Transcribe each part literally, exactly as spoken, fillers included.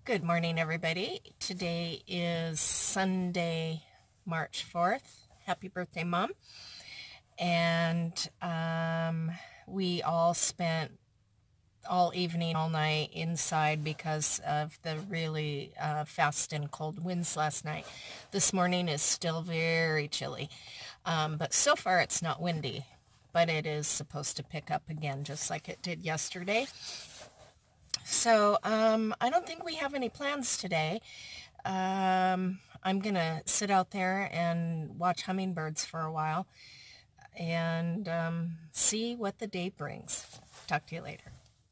Good morning, everybody. Today is Sunday, March fourth. Happy birthday, Mom. And um, we all spent all evening, all night inside because of the really uh, fast and cold winds last night. This morning is still very chilly, um, but so far it's not windy, but it is supposed to pick up again just like it did yesterday. So um, I don't think we have any plans today. Um, I'm going to sit out there and watch hummingbirds for a while and um, see what the day brings. Talk to you later.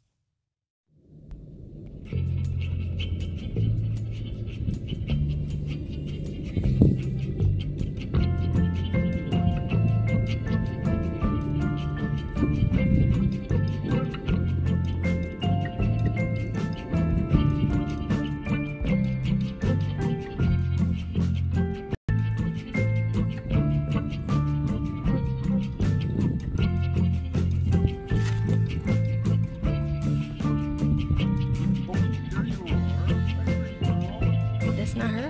Not her.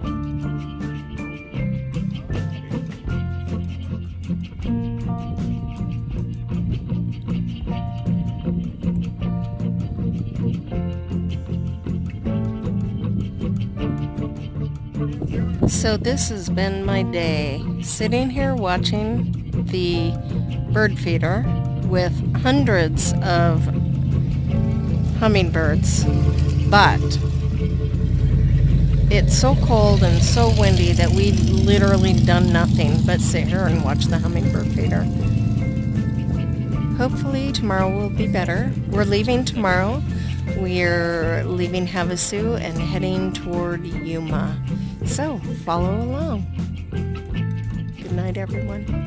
So this has been my day, sitting here watching the bird feeder with hundreds of hummingbirds, but it's so cold and so windy that we've literally done nothing but sit here and watch the hummingbird feeder. Hopefully tomorrow will be better. We're leaving tomorrow. We're leaving Havasu and heading toward Yuma. So follow along. Good night, everyone.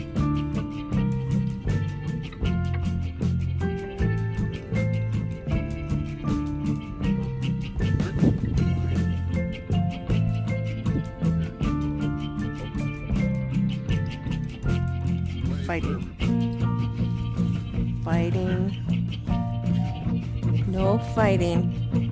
Fighting. Fighting. No fighting.